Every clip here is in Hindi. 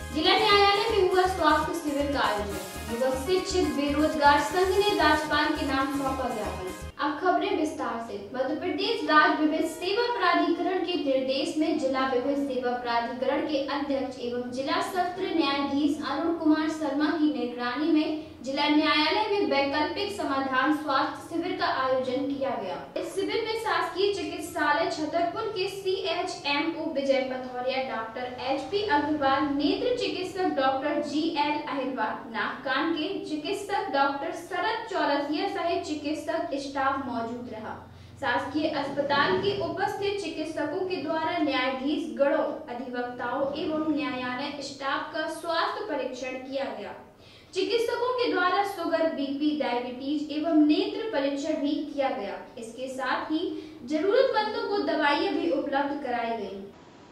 जिला न्यायालय में हुआ स्वास्थ्य शिविर का आयोजन। युवक शिक्षित बेरोजगार संघ ने राज्यपाल के नाम सौंपा ज्ञापन। अब खबरें विस्तार से। मध्य प्रदेश राज्य विधिक सेवा प्राधिकरण के निर्देश में जिला विधिक सेवा प्राधिकरण के अध्यक्ष एवं जिला सत्र न्यायाधीश अरुण कुमार शर्मा की निगरानी में जिला न्यायालय में वैकल्पिक समाधान स्वास्थ्य शिविर का आयोजन किया गया। इस शिविर में शासकीय चिकित्सालय छतरपुर के CHMO Vijay Pathauria, doctor HP Agrawal, नेत्र चिकित्सक डॉक्टर GL अहिरवार, नाक कान के चिकित्सक डॉक्टर शरद चौरसिया सहित चिकित्सक स्टाफ मौजूद रहा। शासकीय अस्पताल के उपस्थित चिकित्सकों के द्वारा न्यायाधीश गणों, अधिवक्ताओं एवं न्यायालय स्टाफ का स्वास्थ्य परीक्षण किया गया। चिकित्सकों के द्वारा शुगर, BP, डायबिटीज एवं नेत्र परीक्षण भी किया गया। इसके साथ ही जरूरतमंदों को दवाइयां भी उपलब्ध कराई गयी।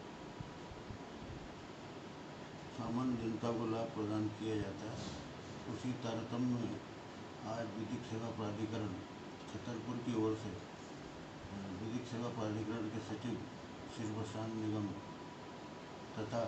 सामान्य जनता को लाभ प्रदान किया जाता है, उसी तारतम्य में आज विधिक सेवा प्राधिकरण छतरपुर की ओर से विधिक सेवा प्राधिकरण के सचिव श्री प्रशांत निगम तथा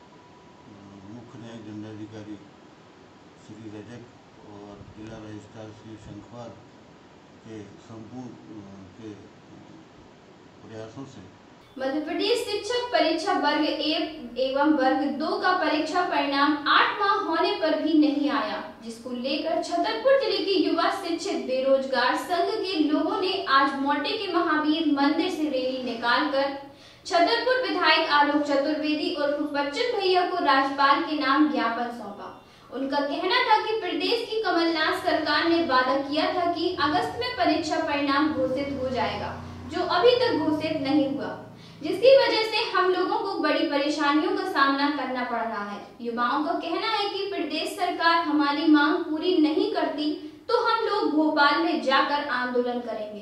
मुख्य न्यायिक दंडाधिकारी श्री रजक और जिला रजिस्ट्रार श्री शंखवार के संपूर्ण के प्रयासों से मध्य प्रदेश शिक्षक परीक्षा वर्ग 1 एवं वर्ग 2 का परीक्षा परिणाम 8 माह होने पर भी नहीं आया, जिसको लेकर छतरपुर जिले के युवा शिक्षित बेरोजगार संघ के लोगों ने आज मोटे के महावीर मंदिर से रैली निकालकर छतरपुर विधायक आलोक चतुर्वेदी और बच्चन भैया को राज्यपाल के नाम ज्ञापन सौंपा। उनका कहना था कि प्रदेश की कमलनाथ सरकार ने वादा किया था कि अगस्त में परीक्षा परिणाम घोषित हो जाएगा, जो अभी तक घोषित नहीं हुआ, जिसकी वजह से हम लोगों को बड़ी परेशानियों का सामना करना पड़ रहा है। युवाओं का कहना है कि प्रदेश सरकार हमारी मांग पूरी नहीं करती तो हम लोग भोपाल में जाकर आंदोलन करेंगे।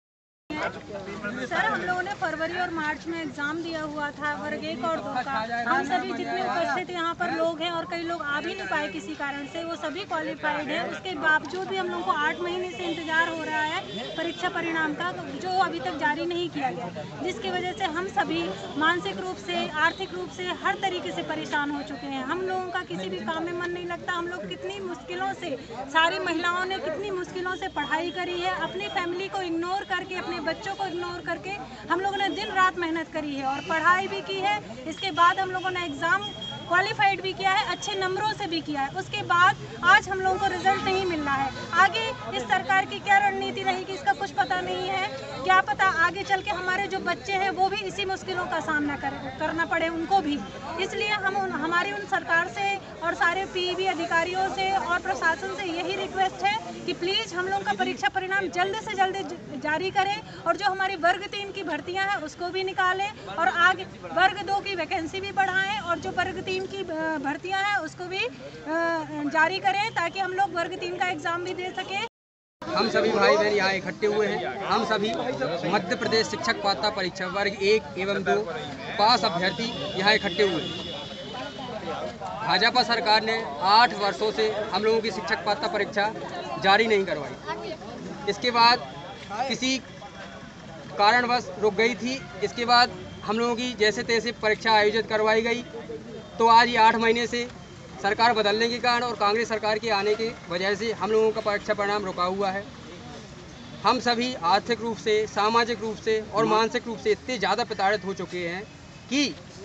सर, हम लोगों ने फरवरी और मार्च में एग्जाम दिया हुआ था वर्ग 1 और 2 का। हम सभी जितने उपस्थित यहाँ पर लोग हैं और कई लोग आ भी नहीं पाए किसी कारण से, वो सभी क्वालिफाइड हैं। उसके बावजूद भी हम लोगों को 8 महीने से इंतजार हो रहा है परीक्षा परिणाम का, जो अभी तक जारी नहीं किया गया, जिसकी वजह से हम सभी मानसिक रूप से, आर्थिक रूप से, हर तरीके से परेशान हो चुके हैं। हम लोगों का किसी भी काम में मन नहीं लगता। हम लोग कितनी मुश्किलों से, सारी महिलाओं ने कितनी मुश्किलों से पढ़ाई करी है, अपनी फैमिली को इग्नोर करके, अपने बच्चों को इग्नोर करके हम लोगों ने दिन रात मेहनत करी है और पढ़ाई भी की है। इसके बाद हम लोगों ने एग्जाम क्वालिफाइड भी किया है, अच्छे नंबरों से भी किया है। उसके बाद आज हम लोगों को रिजल्ट नहीं मिल रहा है। आगे इस सरकार की क्या रणनीति रहेगी इसका कुछ पता नहीं है। क्या पता आगे चल के हमारे जो बच्चे हैं वो भी इसी मुश्किलों का सामना करना पड़े उनको भी। इसलिए हमारी उन सरकार से और सारे PEB अधिकारियों से और प्रशासन से यही रिक्वेस्ट है कि प्लीज़ हम लोगों का परीक्षा परिणाम जल्द से जल्द जारी करें और जो हमारी वर्ग 3 की भर्तियाँ हैं उसको भी निकालें और आगे वर्ग 2 की वैकेंसी भी बढ़ाएं और जो वर्ग 3 की भर्तियां हैं उसको भी जारी करें ताकि हम लोग वर्ग 3 का एग्जाम भी दे सकें। हम सभी भाई बहन यहाँ इकट्ठे हुए हैं। हम सभी मध्य प्रदेश शिक्षक पात्रता परीक्षा वर्ग 1 एवं 2 पास अभ्यर्थी यहाँ इकट्ठे हुए हैं। भाजपा सरकार ने 8 वर्षों से हम लोगों की शिक्षक पात्रता परीक्षा जारी नहीं करवाई। इसके बाद किसी कारणवश रुक गई थी। इसके बाद हम लोगों की जैसे तैसे परीक्षा आयोजित करवाई गई, तो आज ये 8 महीने से सरकार बदलने के कारण और कांग्रेस सरकार के आने की वजह से हम लोगों का परीक्षा परिणाम रुका हुआ है। हम सभी आर्थिक रूप से, सामाजिक रूप से और मानसिक रूप से इतने ज़्यादा प्रताड़ित हो चुके हैं कि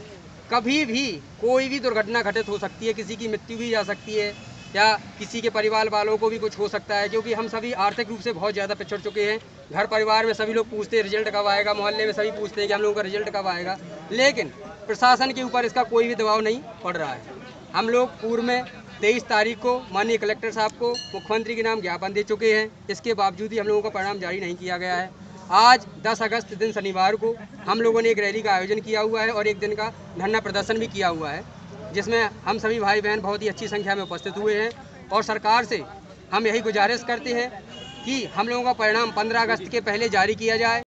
कभी भी कोई भी दुर्घटना घटित हो सकती है, किसी की मृत्यु भी जा सकती है या किसी के परिवार वालों को भी कुछ हो सकता है, क्योंकि हम सभी आर्थिक रूप से बहुत ज़्यादा पिछड़ चुके हैं। घर परिवार में सभी लोग पूछते हैं रिजल्ट कब आएगा, मोहल्ले में सभी पूछते हैं कि हम लोगों का रिजल्ट कब आएगा, लेकिन प्रशासन के ऊपर इसका कोई भी दबाव नहीं पड़ रहा है। हम लोग पूर्व में 23 तारीख को माननीय कलेक्टर साहब को मुख्यमंत्री के नाम ज्ञापन दे चुके हैं। इसके बावजूद ही हम लोगों का परिणाम जारी नहीं किया गया है। आज 10 अगस्त दिन शनिवार को हम लोगों ने एक रैली का आयोजन किया हुआ है और एक दिन का धरना प्रदर्शन भी किया हुआ है, जिसमें हम सभी भाई बहन बहुत ही अच्छी संख्या में उपस्थित हुए हैं और सरकार से हम यही गुजारिश करते हैं कि हम लोगों का परिणाम 15 अगस्त के पहले जारी किया जाए।